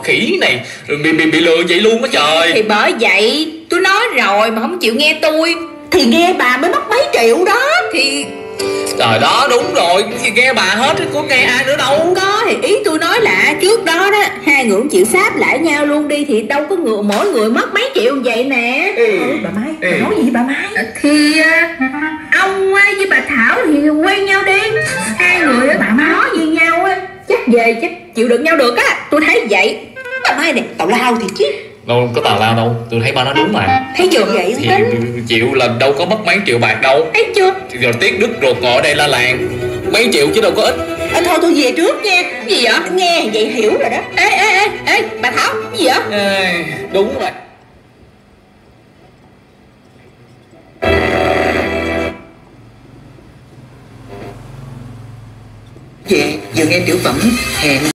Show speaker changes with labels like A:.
A: khỉ này bị lừa vậy luôn á trời.
B: Thì bởi vậy tôi nói rồi mà không chịu nghe tôi.
C: Thì nghe bà mới mất mấy triệu đó.
B: Thì
A: Trời đó, đúng rồi, thì nghe bà hết, có nghe ai nữa đâu.
C: Không có, thì ý tôi nói là trước đó đó hai người cũng chịu sáp lại nhau luôn đi, thì đâu có mỗi người mất mấy triệu vậy nè. Bà Mai, bà nói gì bà Mai?
B: Thì ông với bà Thảo thì quen nhau đi. Hai người
C: Bà Mai nói gì nhau á, chắc về chắc chịu được nhau được á, tôi thấy vậy. Bà Mai này tào lao thì chứ.
A: Đâu có tào lao đâu, tôi thấy ba nói đúng mà.
C: Thấy chưa vậy?
A: Thì chịu là đâu có mất mấy triệu bạc đâu.
C: Thấy chưa?
A: Rồi tiếc đứt ruột ngồi ở đây la làng mấy triệu chứ đâu có ít.
C: Thôi tôi về trước nha.
B: gì vậy?
C: Nghe vậy hiểu rồi đó.
B: Ê bà Thảo, cái gì vậy?
A: Đúng rồi.
C: Về vừa nghe tiểu phẩm hẹn